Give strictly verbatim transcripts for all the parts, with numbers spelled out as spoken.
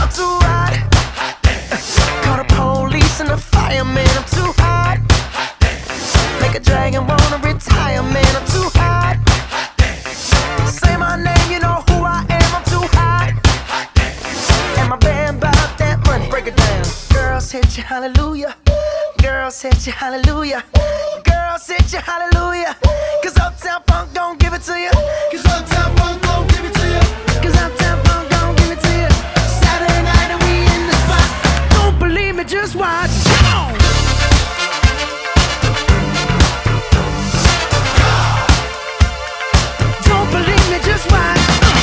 I'm too hot. Call the police and the fireman. I'm too hot. Make a dragon wanna retire, man. I'm too hot. Say my name, you know who I am. I'm too hot. And my band bout that money. Break it down. Girls hit you, hallelujah. Girls hit you, hallelujah. Girls hit you, hallelujah. Cause Uptown Funk don't give it to you. Cause Uptown Funk don't give it to you. Cause Uptown Funk don't give it to you. Saturday night and we in the spot. Don't believe me, just watch. Come on. Don't believe me, just watch.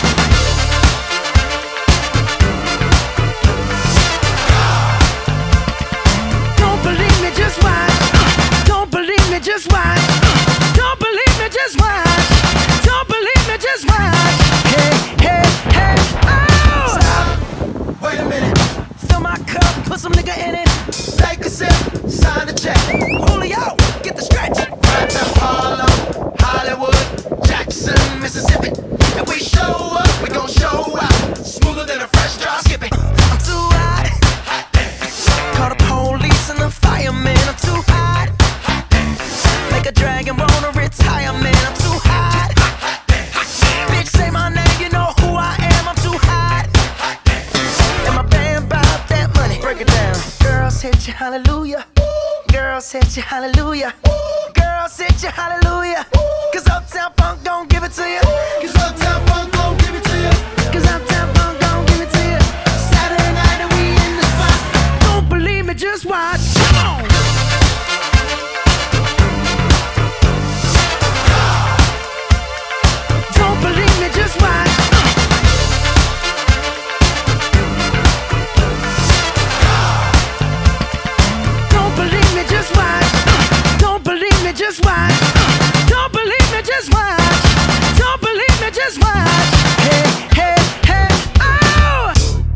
Don't believe me, just watch. Don't believe me, just watch. Don't believe me, just watch. Don't believe me, just watch. Hey, hey, hey, oh! Stop, wait a minute. Fill my cup, put some nigga in it. Take a sip, sign the check. Julio, get the stretch. Right to Harlem, Hollywood, Jackson, Mississippi. If we show up, we gon' show out. Smoother than a fresh drop skipping. I'm too hot. Call the police and the fireman. I'm too hot. Make a dragon wanna retire, man. I'm too hot. Bitch, say my name, you know who I am. I'm too hot. And my band bout that money. Break it down. Girls hit you, hallelujah. Girls hit you, hallelujah. Girls hit you, hallelujah. Cause Uptown Funk don't give it to you. Cause Uptown Funk don't give it to you. Cause Uptown Funk don't give it to you. Saturday night and we in the spot. Don't believe me, just watch. Come on. Don't believe me, just watch. Don't believe me, just watch. Don't believe me, just watch. Don't believe me, just watch. Don't believe me, just watch. Hey, hey, hey, oh!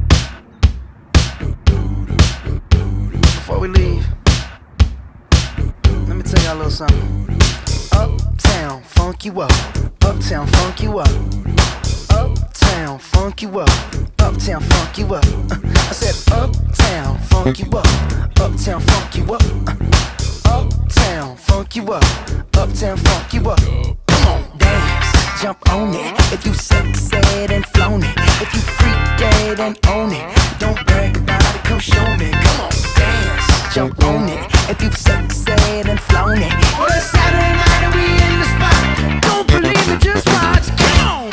Before we leave, let me tell y'all a little something. Uptown, funk you up. Uptown, funk you up. Uptown, funk you up. Uptown, funk you up. Uh, I said uptown, funk you up. Uptown, funk you up. Uh, uptown, funk you up. Uptown, funk you up. Come on, dance, jump on it. If you sexed and flown it, if you freaked dead and own it, don't brag about it, come show me. Come on, dance, jump on it. If you sexed and flown it, well, it's Saturday night and we in the spot. Don't believe it, just watch. Come on.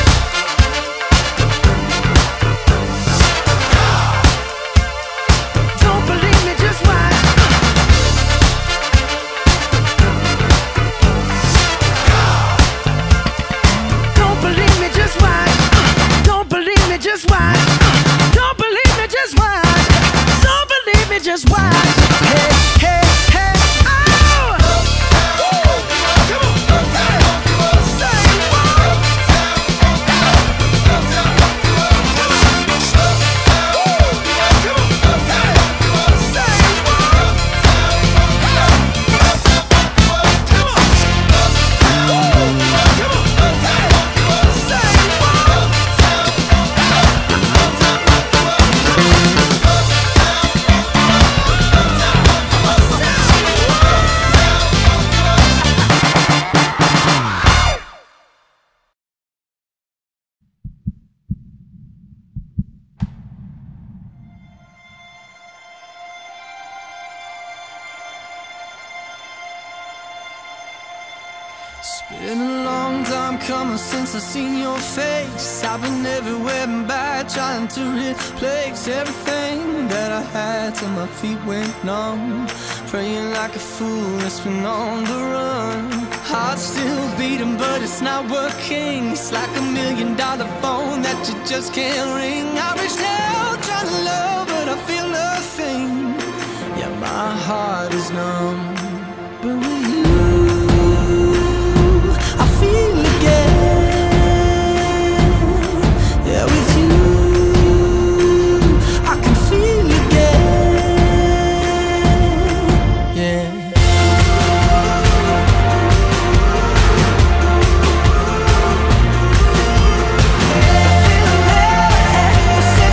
Don't believe me, just watch. Don't believe me, just watch. Don't believe me, just watch. Don't believe me, just watch. Don't believe me, just watch. Hey, hey, hey, oh! Come on. Say what? It's been a long time coming since I seen your face. I've been everywhere and back, trying to replace everything that I had till my feet went numb. Praying like a fool, it's been on the run. Heart's still beating, but it's not working. It's like a million dollar phone that you just can't ring. I reached out trying to love, but I feel nothing. Yeah, my heart is numb. But with you, I feel again. Yeah, with you, I can feel again. Yeah. I feel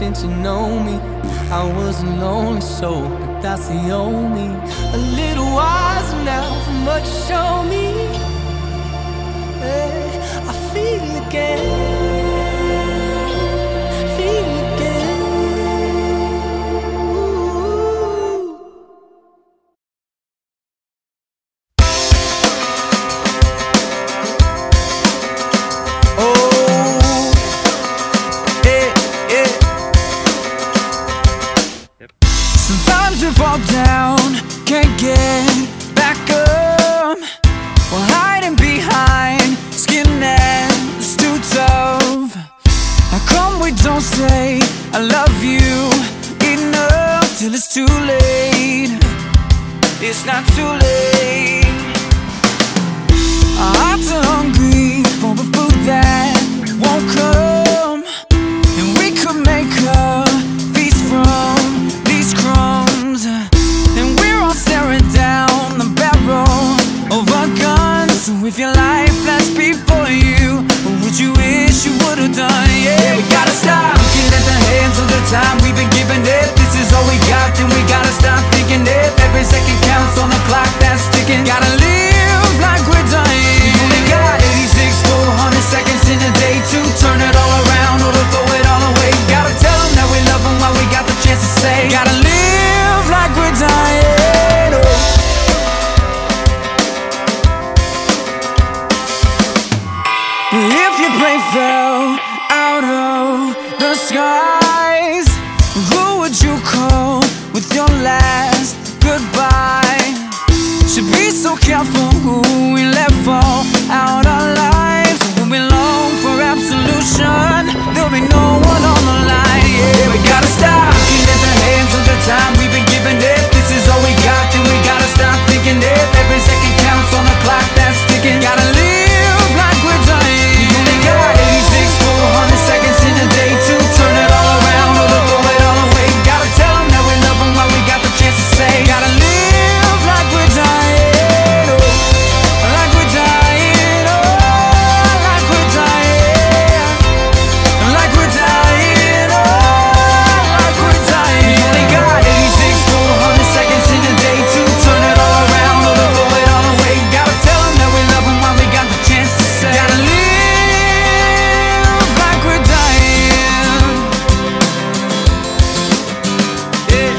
since you know me. I was a lonely soul, but that's the only. A little wiser now from what you show me. Yeah, I feel again. Fall down, can't get back up. While hiding behind skin that's too tough. How come we don't say I love you enough till it's too late? It's not too late. Our hearts are hungry for the food that won't come, and we could make a feast from these crumbs. And we're all staring down the barrel of a gun. So if your life lasts before you, what would you wish you would have done? Yeah, yeah, we gotta stop looking at the hands of the time we've been giving it. This is all we got, then we gotta stop thinking it. Every second counts on the clock that's ticking. Gotta live like we're dying. We only got eighty-six full hundred seconds in a day to turn it all around or to throw it all away. Gotta tell them that we love them while we got the chance to say. Gotta live like we're dying. Oh. If your plane fell out of the skies, who would you call with your last goodbye? Should be so careful who we let fall out our lives. When we long for absolution, there'll be no one on the line. Yeah, we gotta stop looking at the hands of the time we've been giving it. This is all we got, then we gotta stop thinking it. Every second counts on the clock that's ticking. Gotta live like we're dying. We only got eighty-six full hundred seconds in a day to turn it all around or to throw it all away. Gotta tell them that we love them while we got the chance to say. Gotta live like we're dying. Oh, like we're dying. Oh, like we're dying. Like we're dying. Oh, like we're dying. We only got eighty-six full hundred seconds in a day to turn it all around or to throw it all away. Gotta tell them that we love them while we got the chance to say. Gotta live like we're dying. Yeah.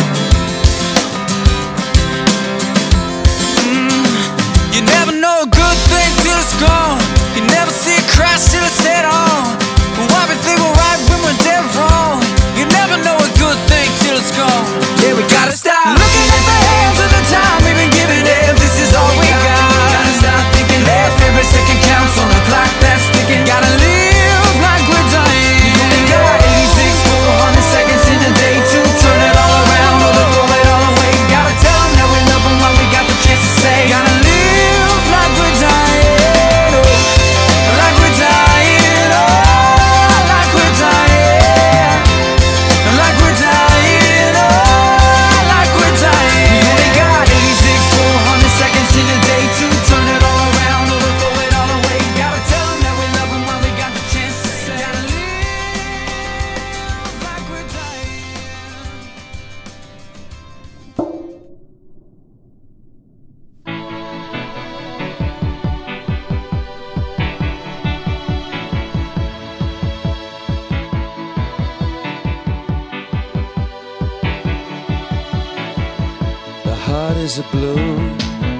Mm. You never know a good thing till it's gone. You never see it crash till it's head on. Why we think we're right when we're dead wrong? You never know a good thing till it's gone. Yeah, we gotta stop looking at the hands of the time we've been giving it. This is all we got. Gotta stop thinking left. Every second counts on the clock that's ticking. Gotta live like we're dying. We only got eighty-six full hundred seconds in a day to turn it all around or to throw it all away. Gotta tell them that we love them while we got the chance to say. Gotta live like we're dying. Oh, like we're dying. Oh, like we're dying. Like we're dying. Oh, like we're dying. We only got eighty-six full hundred seconds in a day to turn it all around or to throw it all away. Gotta tell them that we love them while we got the chance to say. Gotta live like we're dying. The heart is a balloon,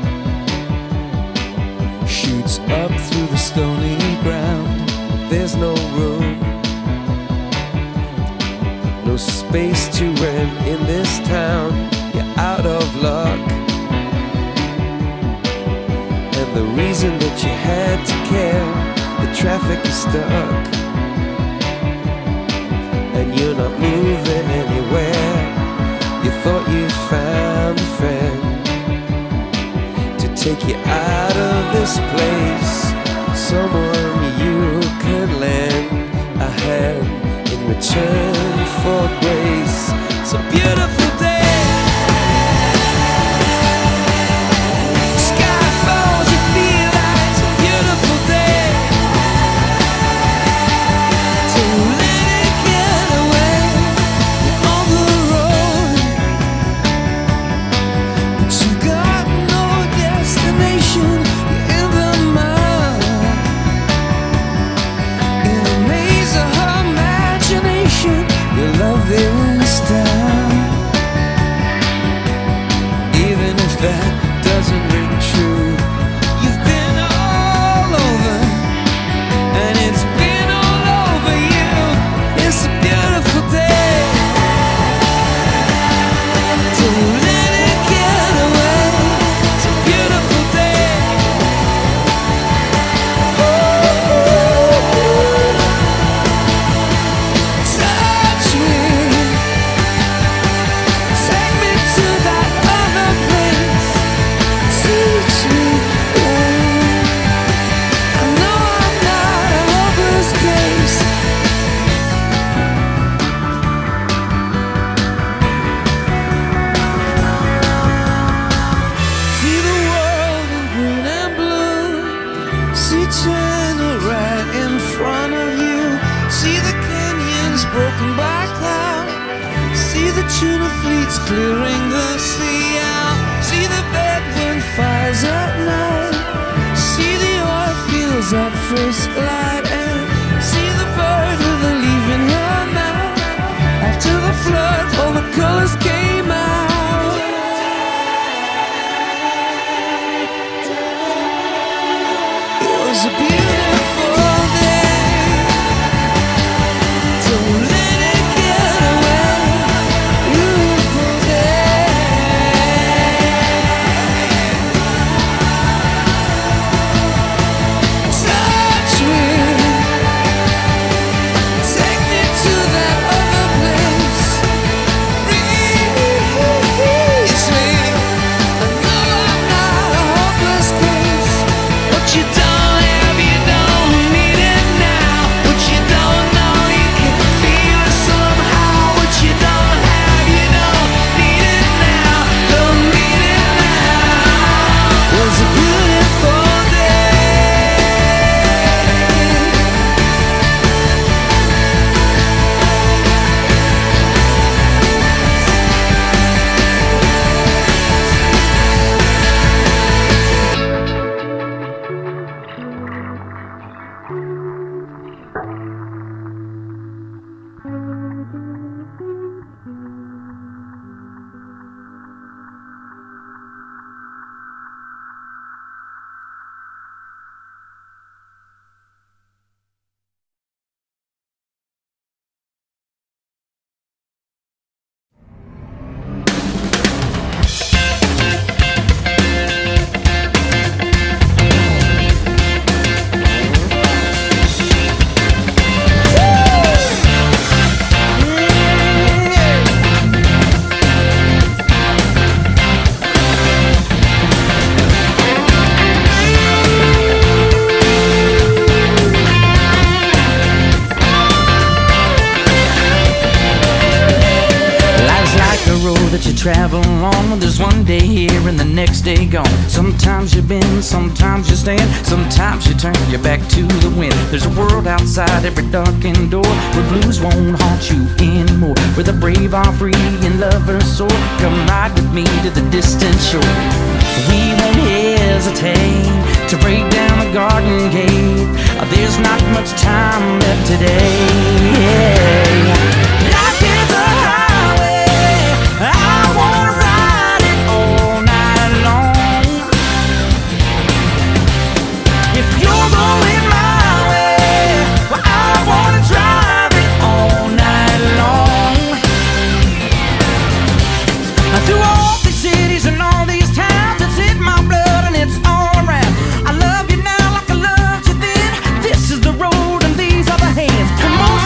shoots up through the stony ground. There's no room, no space to rent in this town. You're out of luck, and the reason that you had to care, the traffic is stuck, and you're not moving anywhere. You thought you found a friend to take you out of this place, someone you can lend a hand in return for grace. It's a beautiful day. Sky falls, you feel like it's a beautiful day. So let it get away. turn right in front of you. See the canyons broken by cloud. See the tuna fleets clearing the sea out. See the bedroom fires at night. See the oil fields at first light. And see the bird with a leaf in her mouth. After the flood, all the colors came out. It was a beautiful day. Don't let it get away. Beautiful day. Touch me. Take me to that other place. Reach me. I know I'm not a hopeless case. What you don't have, you don't need it now. What you don't know, you can feel it somehow. What you don't have, you don't need it now. Don't need it now. It was a beautiful day. Life's like a road that you travel on. There's one day here and the next day gone. Sometimes you bend, sometimes you stand. Sometimes you turn your back to the wind. There's a world outside every darkened door, where blues won't haunt you anymore, where the brave are free and lovers soar. Come ride with me to the distant shore. We won't hesitate to break down the garden gate. There's not much time left today. Life is a highway, I wanna ride it all night long. If you're going my way, well, I wanna drive it all night long. Through all these cities and all these towns, it's in my blood and it's all around. I love you now like I loved you then. This is the road and these are the hands. Come on,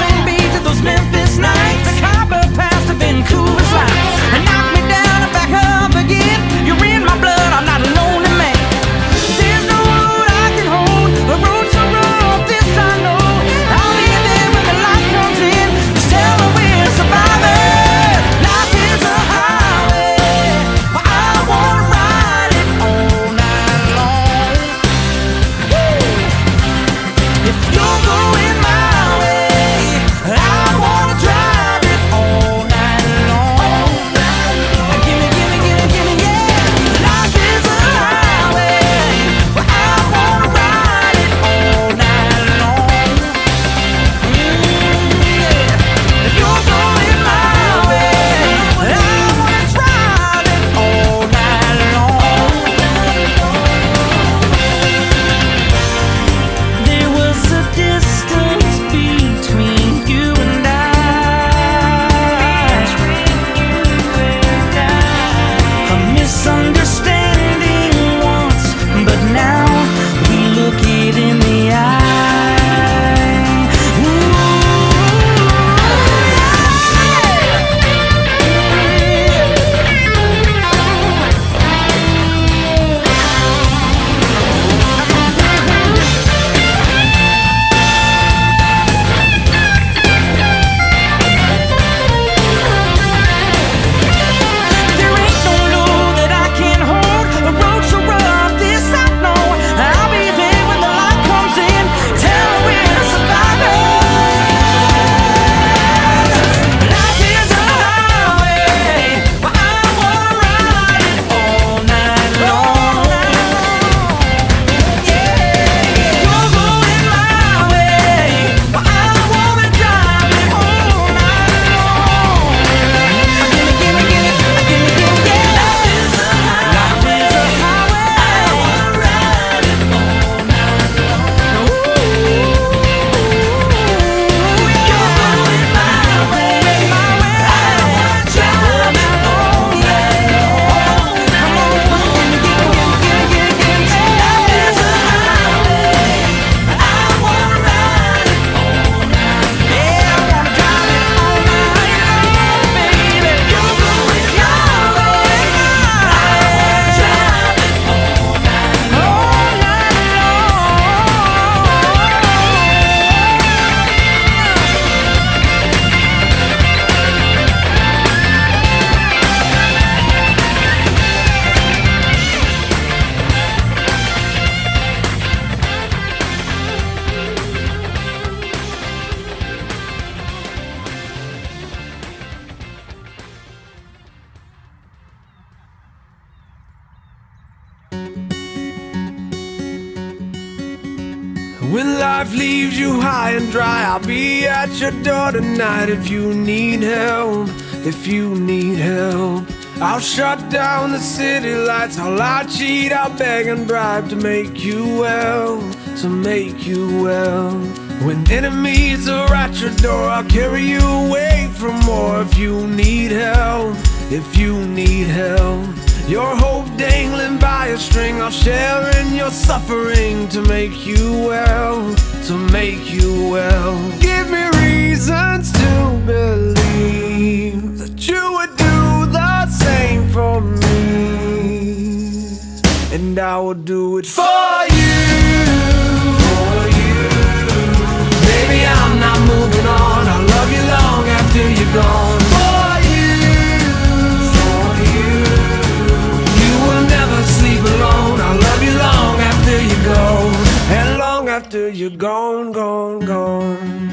When life leaves you high and dry, I'll be at your door tonight. If you need help, if you need help, I'll shut down the city lights. I'll lie, cheat, I'll beg and bribe to make you well, to make you well. When enemies are at your door, I'll carry you away from more. If you need help, if you need help, your hope dangling by a string, I'll share in your suffering to make you well, to make you well. Give me reasons to believe that you would do the same for me, and I will do it for you, for you. Baby, I'm not moving on. I'll love you long after you're gone. For you, for you. You will never sleep alone. I'll love you long after you're gone, and long after you're gone, gone, gone.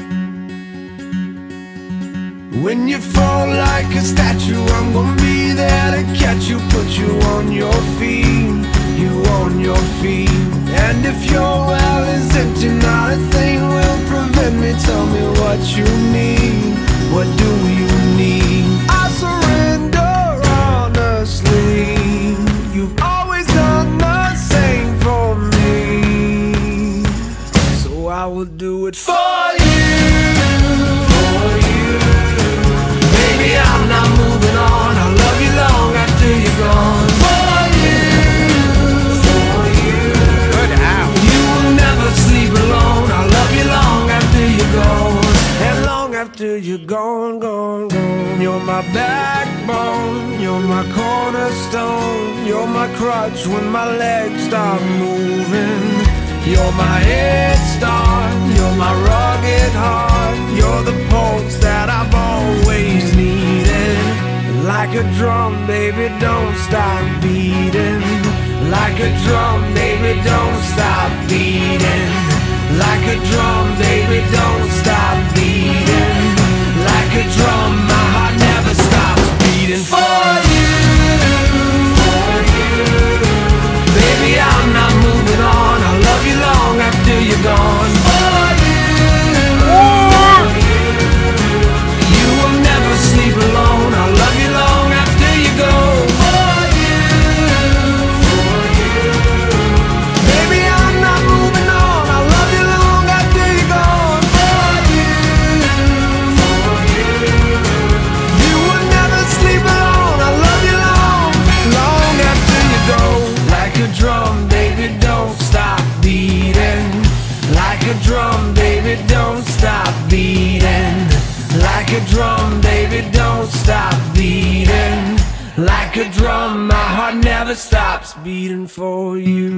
When you fall like a statue, I'm gonna be there to catch you, put you on your feet, you on your feet. And if your well is empty, not a thing will prevent me. Tell me what you need, what do you need? I surrender honestly. You've always done the same for me, so I will do it for you, for you. Baby, I'm not moving on. I'll love you long after you're gone. For you, for you. Good out. You will never sleep alone. I'll love you long after you're gone, and long after you're gone, gone, gone. You're my backbone, you're my cornerstone, you're my crutch when my legs stop moving. You're my head start, you're my rugged heart, you're the pulse that I've always needed. Like a drum, baby, don't stop beating. Like a drum, baby, don't stop beating. Like a drum, baby, don't stop beating. Like a drum, my heart never stops beating. For you, for you. Baby, I'm not moving on. I'll love you long after you're gone. For you, for you. You will never sleep alone. I'll love you long after you go. For you, for you. Baby, I'm not moving on. I'll love you long after you're gone. For you, for you. You will never sleep alone. I'll love you long, long after you go. Like a drum, baby, don't stop beating. Like a drum, baby, don't stop beating. Like a drum, baby, don't stop beating. Like a drum, my heart never stops beating for you.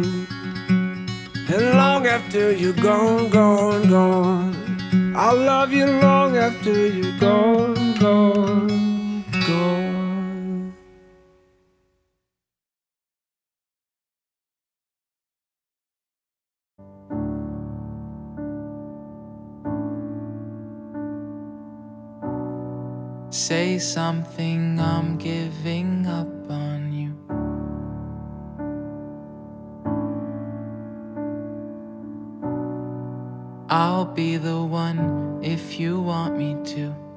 And long after you're gone, gone, gone, I'll love you long after you're gone, gone, gone. Say something, I'm giving up on you. I'll be the one if you want me to.